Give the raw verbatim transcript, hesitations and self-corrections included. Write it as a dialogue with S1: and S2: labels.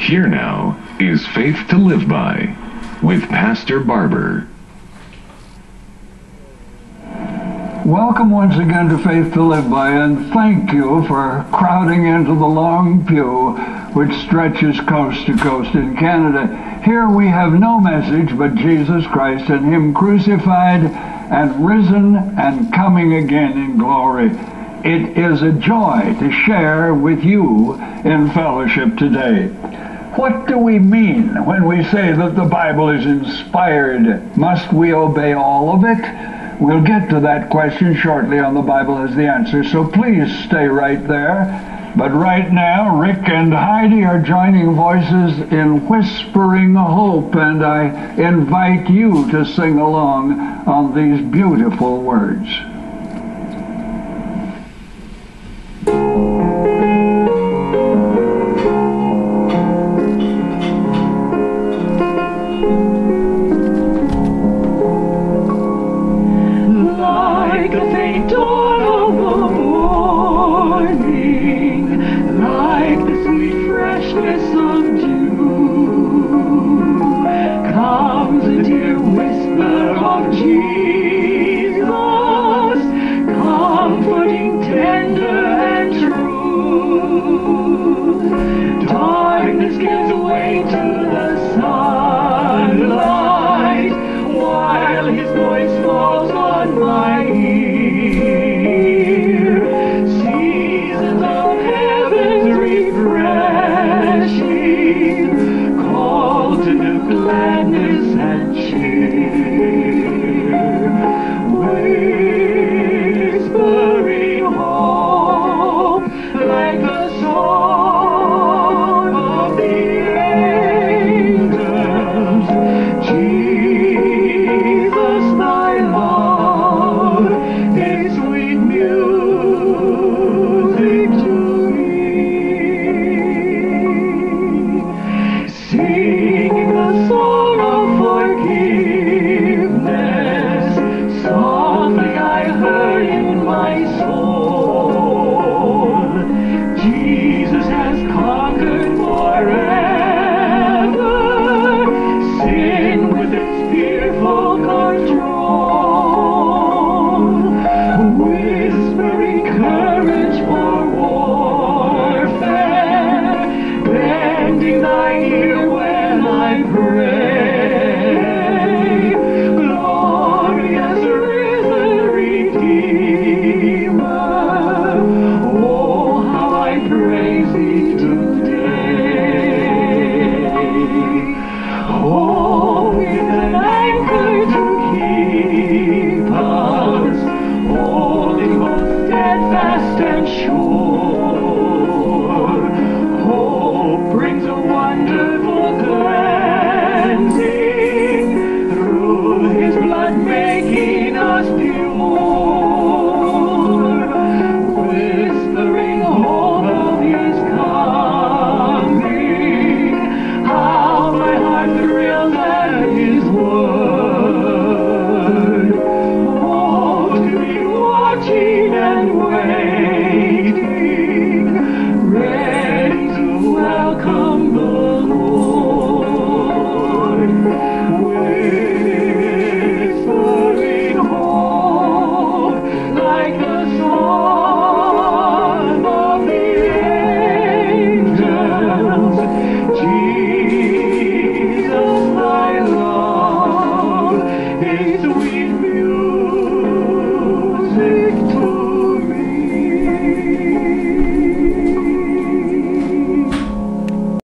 S1: Here now is Faith to Live By with Pastor Barber.
S2: Welcome once again to Faith to Live By, and thank you for crowding into the long pew which stretches coast to coast in Canada. Here we have no message but Jesus Christ and Him crucified and risen and coming again in glory. It is a joy to share with you in fellowship today. What do we mean when we say that the Bible is inspired? Must we obey all of it? We'll get to that question shortly on The Bible Has the Answer, so please stay right there. But right now, Rick and Heidi are joining voices in whispering hope, and I invite you to sing along on these beautiful words.